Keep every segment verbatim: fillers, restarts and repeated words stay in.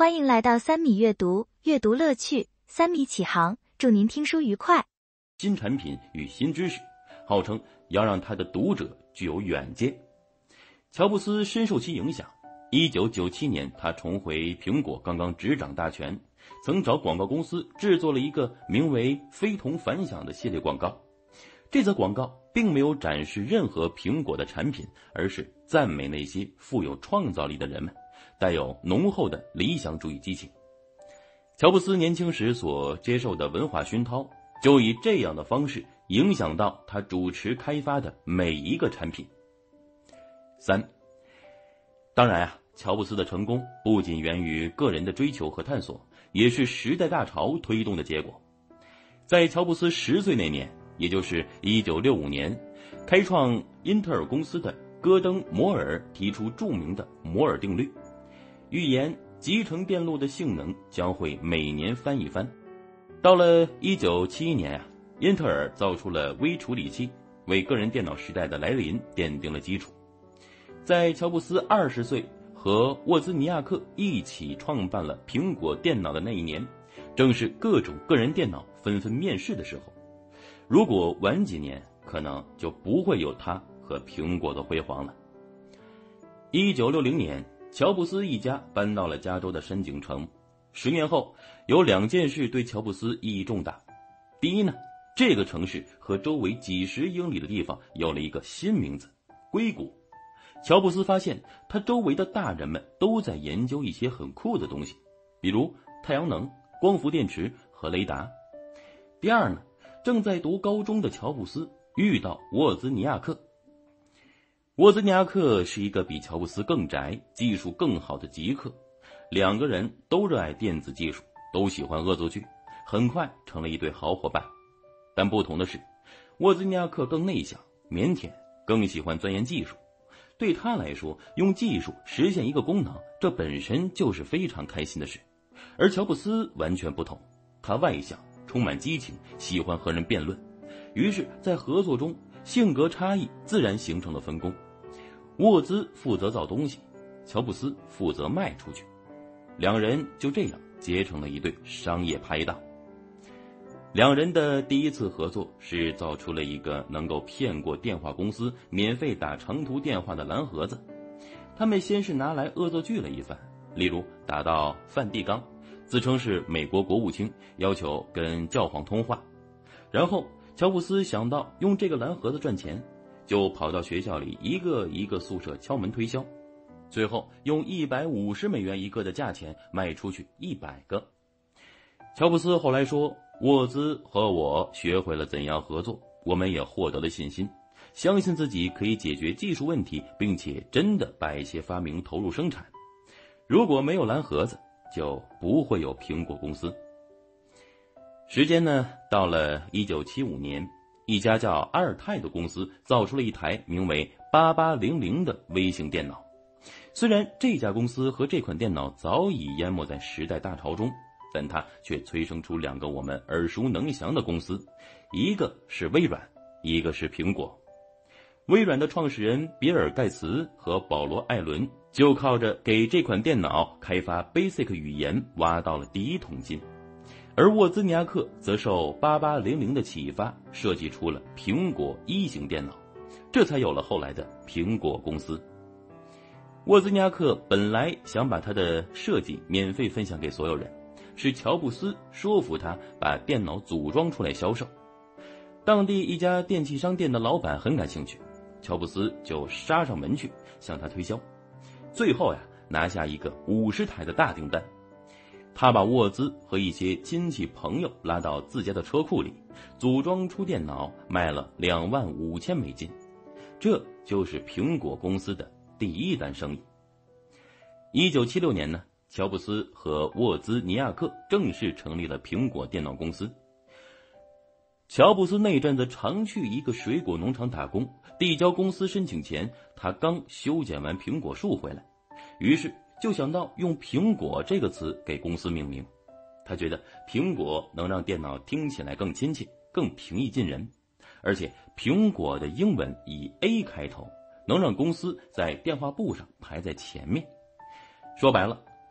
欢迎来到三米阅读，阅读乐趣，三米启航，祝您听书愉快。 新产品与新知识，号称要让他的读者具有远见。乔布斯深受其影响，一九九七年他重回苹果，刚刚执掌大权，曾找广告公司制作了一个名为非同凡响的系列广告。这则广告并没有展示任何苹果的产品，而是赞美那些富有创造力的人们，带有浓厚的理想主义激情。乔布斯年轻时所接受的文化熏陶，就以这样的方式影响到他主持开发的每一个产品。三，当然啊，乔布斯的成功不仅源于个人的追求和探索，也是时代大潮推动的结果。在乔布斯十岁那年，也就是一九六五年，开创英特尔公司的戈登·摩尔提出著名的摩尔定律，预言集成电路的性能将会每年翻一番。到了一九七一年啊，英特尔造出了微处理器，为个人电脑时代的来临奠定了基础。在乔布斯二十岁和沃兹尼亚克一起创办了苹果电脑的那一年，正是各种个人电脑纷纷面世的时候。如果晚几年，可能就不会有他和苹果的辉煌了。一九六零年，乔布斯一家搬到了加州的山景城。十年后，有两件事对乔布斯意义重大。第一呢，这个城市和周围几十英里的地方有了一个新名字——硅谷。乔布斯发现，他周围的大人们都在研究一些很酷的东西，比如太阳能、光伏电池和雷达。第二呢，正在读高中的乔布斯遇到沃兹尼亚克。沃兹尼亚克是一个比乔布斯更宅、技术更好的极客，两个人都热爱电子技术，都喜欢恶作剧，很快成了一对好伙伴。但不同的是，沃兹尼亚克更内向、腼腆，更喜欢钻研技术。对他来说，用技术实现一个功能，这本身就是非常开心的事。而乔布斯完全不同，他外向，充满激情，喜欢和人辩论。于是在合作中，性格差异自然形成了分工。沃兹负责造东西，乔布斯负责卖出去，两人就这样结成了一对商业拍档。两人的第一次合作是造出了一个能够骗过电话公司免费打长途电话的蓝盒子。他们先是拿来恶作剧了一番，例如打到梵蒂冈，自称是美国国务卿，要求跟教皇通话。然后乔布斯想到用这个蓝盒子赚钱，就跑到学校里一个一个宿舍敲门推销，最后用一百五十美元一个的价钱卖出去一百个。乔布斯后来说，沃兹和我学会了怎样合作，我们也获得了信心，相信自己可以解决技术问题，并且真的把一些发明投入生产。如果没有蓝盒子，就不会有苹果公司。时间呢，到了一九七五年，一家叫阿尔泰的公司造出了一台名为八八零零的微型电脑。虽然这家公司和这款电脑早已淹没在时代大潮中，但它却催生出两个我们耳熟能详的公司，一个是微软，一个是苹果。微软的创始人比尔·盖茨和保罗·艾伦就靠着给这款电脑开发 Basic 语言挖到了第一桶金，而沃兹尼亚克则受八八零零的启发，设计出了苹果一型电脑，这才有了后来的苹果公司。沃兹尼亚克本来想把他的设计免费分享给所有人，是乔布斯说服他把电脑组装出来销售。当地一家电器商店的老板很感兴趣，乔布斯就杀上门去向他推销，最后呀，拿下一个五十台的大订单。他把沃兹和一些亲戚朋友拉到自家的车库里，组装出电脑，卖了两万五千美金。这就是苹果公司的第一单生意。一九七六年呢，乔布斯和沃兹尼亚克正式成立了苹果电脑公司。乔布斯那阵子常去一个水果农场打工，递交公司申请前，他刚修剪完苹果树回来，于是就想到用苹果这个词给公司命名。他觉得苹果能让电脑听起来更亲切，更平易近人，而且苹果的英文以 A 开头，能让公司在电话簿上排在前面。说白了，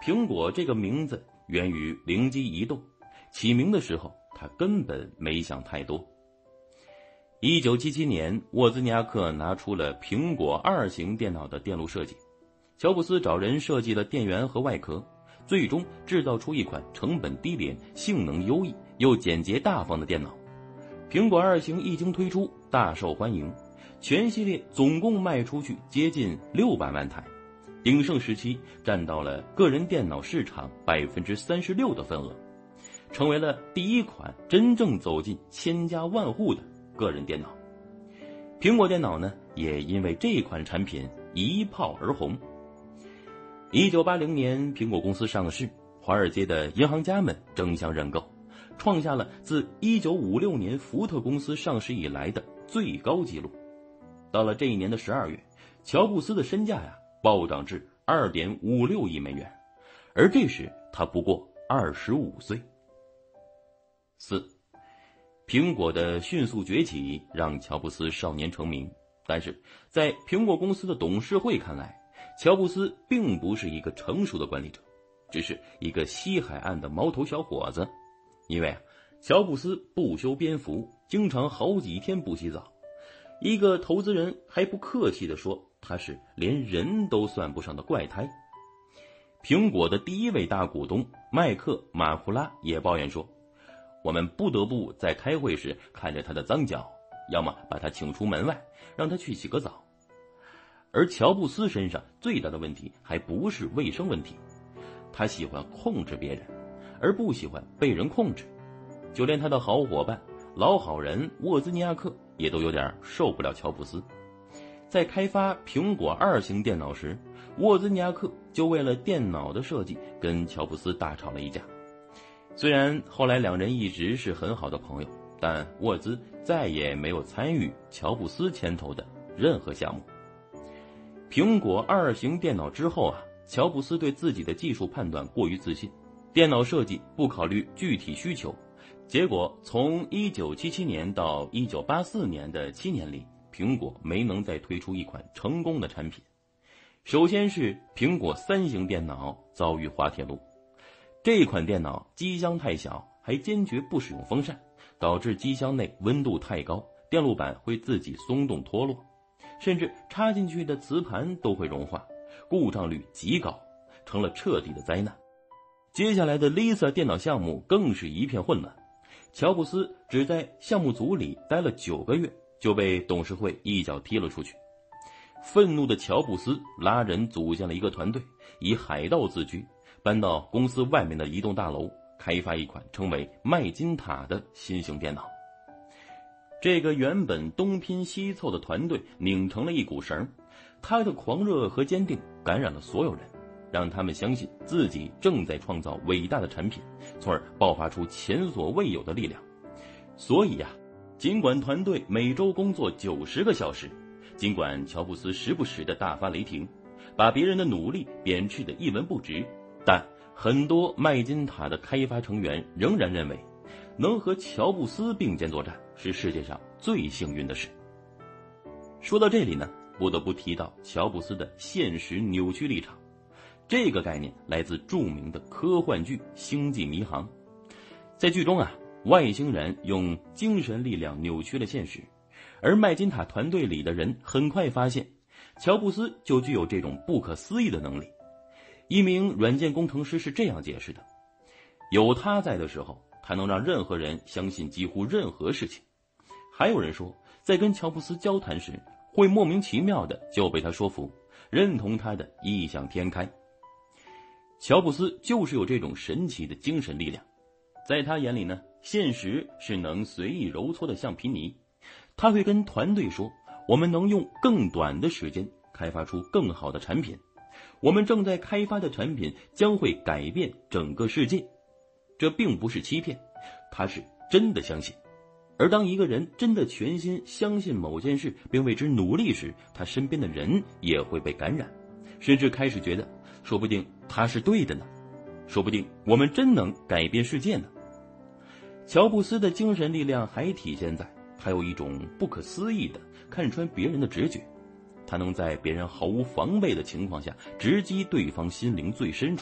苹果这个名字源于灵机一动，起名的时候他根本没想太多。一九七七年，沃兹尼亚克拿出了苹果二型电脑的电路设计，乔布斯找人设计了电源和外壳，最终制造出一款成本低廉、性能优异又简洁大方的电脑。苹果二型一经推出，大受欢迎，全系列总共卖出去接近六百万台，鼎盛时期占到了个人电脑市场百分之三十六的份额，成为了第一款真正走进千家万户的个人电脑。苹果电脑呢，也因为这款产品一炮而红。一九八零年，苹果公司上市，华尔街的银行家们争相认购，创下了自一九五六年福特公司上市以来的最高纪录。到了这一年的十二月，乔布斯的身价呀暴涨至 二点五六亿美元，而这时他不过二十五岁。四，苹果的迅速崛起让乔布斯少年成名，但是在苹果公司的董事会看来，乔布斯并不是一个成熟的管理者，只是一个西海岸的毛头小伙子。因为啊，乔布斯不修边幅，经常好几天不洗澡。一个投资人还不客气地说，他是连人都算不上的怪胎。苹果的第一位大股东麦克马库拉也抱怨说，我们不得不在开会时看着他的脏脚，要么把他请出门外，让他去洗个澡。而乔布斯身上最大的问题还不是卫生问题，他喜欢控制别人，而不喜欢被人控制。就连他的好伙伴老好人沃兹尼亚克也都有点受不了乔布斯。在开发苹果二型电脑时，沃兹尼亚克就为了电脑的设计跟乔布斯大吵了一架。虽然后来两人一直是很好的朋友，但沃兹再也没有参与乔布斯牵头的任何项目。苹果二型电脑之后啊，乔布斯对自己的技术判断过于自信，电脑设计不考虑具体需求，结果从一九七七年到一九八四年的七年里，苹果没能再推出一款成功的产品。首先是苹果三型电脑遭遇滑铁卢，这款电脑机箱太小，还坚决不使用风扇，导致机箱内温度太高，电路板会自己松动脱落，甚至插进去的磁盘都会融化，故障率极高，成了彻底的灾难。接下来的 Lisa 电脑项目更是一片混乱，乔布斯只在项目组里待了九个月，就被董事会一脚踢了出去。愤怒的乔布斯拉人组建了一个团队，以海盗自居，搬到公司外面的一栋大楼，开发一款称为麦金塔的新型电脑。这个原本东拼西凑的团队拧成了一股绳，他的狂热和坚定感染了所有人，让他们相信自己正在创造伟大的产品，从而爆发出前所未有的力量。所以呀、啊，尽管团队每周工作九十个小时，尽管乔布斯时不时的大发雷霆，把别人的努力贬斥得一文不值，但很多麦金塔的开发成员仍然认为，能和乔布斯并肩作战是世界上最幸运的事。说到这里呢，不得不提到乔布斯的现实扭曲立场。这个概念来自著名的科幻剧《星际迷航》。在剧中啊，外星人用精神力量扭曲了现实，而麦金塔团队里的人很快发现，乔布斯就具有这种不可思议的能力。一名软件工程师是这样解释的：有他在的时候，他能让任何人相信几乎任何事情。还有人说，在跟乔布斯交谈时，会莫名其妙的就被他说服，认同他的异想天开。乔布斯就是有这种神奇的精神力量，在他眼里呢，现实是能随意揉搓的橡皮泥。他会跟团队说，我们能用更短的时间开发出更好的产品，我们正在开发的产品将会改变整个世界。这并不是欺骗，他是真的相信。而当一个人真的全心相信某件事并为之努力时，他身边的人也会被感染，甚至开始觉得说不定他是对的呢，说不定我们真能改变世界呢。乔布斯的精神力量还体现在他有一种不可思议的看穿别人的直觉，他能在别人毫无防备的情况下直击对方心灵最深处，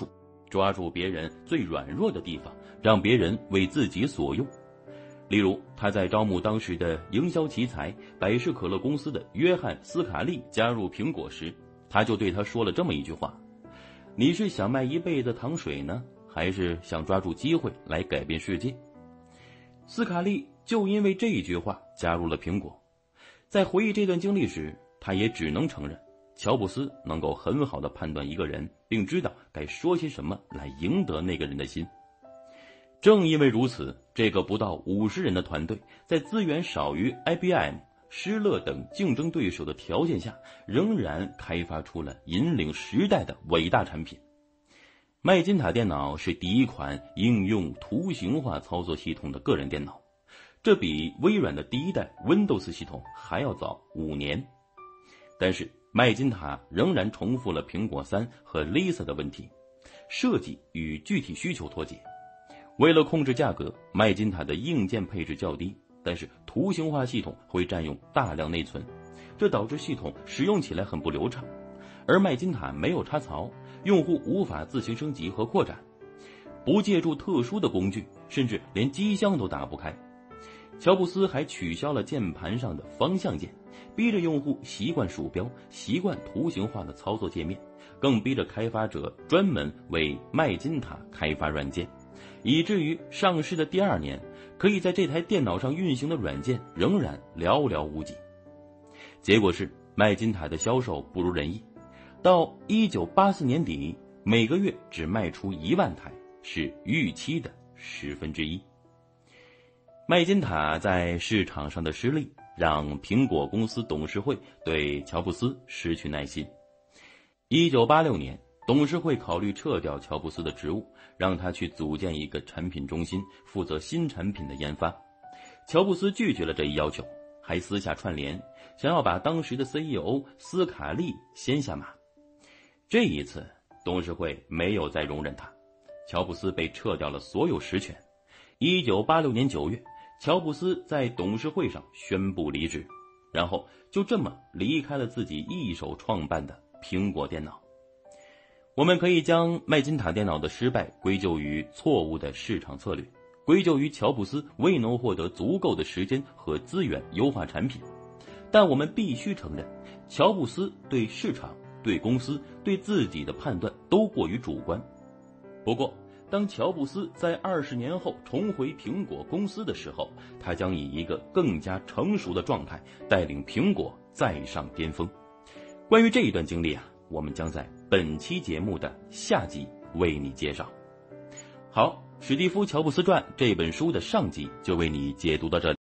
抓住别人最软弱的地方，让别人为自己所用。例如，他在招募当时的营销奇才百事可乐公司的约翰·斯卡利加入苹果时，他就对他说了这么一句话：你是想卖一辈子糖水呢，还是想抓住机会来改变世界？斯卡利就因为这一句话加入了苹果。在回忆这段经历时，他也只能承认，乔布斯能够很好地判断一个人，并知道该说些什么来赢得那个人的心。正因为如此，这个不到五十人的团队，在资源少于 I B M、施乐等竞争对手的条件下，仍然开发出了引领时代的伟大产品。麦金塔电脑是第一款应用图形化操作系统的个人电脑，这比微软的第一代 Windows 系统还要早五年。但是麦金塔仍然重复了苹果三和 Lisa 的问题，设计与具体需求脱节。为了控制价格，麦金塔的硬件配置较低，但是图形化系统会占用大量内存，这导致系统使用起来很不流畅。而麦金塔没有插槽，用户无法自行升级和扩展，不借助特殊的工具，甚至连机箱都打不开。乔布斯还取消了键盘上的方向键，逼着用户习惯鼠标，习惯图形化的操作界面，更逼着开发者专门为麦金塔开发软件，以至于上市的第二年，可以在这台电脑上运行的软件仍然寥寥无几。结果是麦金塔的销售不如人意，到一九八四年底，每个月只卖出一万台，是预期的十分之一。麦金塔在市场上的失利，让苹果公司董事会对乔布斯失去耐心。一九八六年，董事会考虑撤掉乔布斯的职务，让他去组建一个产品中心，负责新产品的研发。乔布斯拒绝了这一要求，还私下串联，想要把当时的 C E O 斯卡利先下马。这一次，董事会没有再容忍他，乔布斯被撤掉了所有实权。一九八六年九月，乔布斯在董事会上宣布离职，然后就这么离开了自己一手创办的苹果电脑。我们可以将麦金塔电脑的失败归咎于错误的市场策略，归咎于乔布斯未能获得足够的时间和资源优化产品。但我们必须承认，乔布斯对市场、对公司、对自己的判断都过于主观。不过当乔布斯在二十年后重回苹果公司的时候，他将以一个更加成熟的状态带领苹果再上巅峰。关于这一段经历啊，我们将在本期节目的下集为你介绍。好，史蒂夫·乔布斯传这本书的上集就为你解读到这里。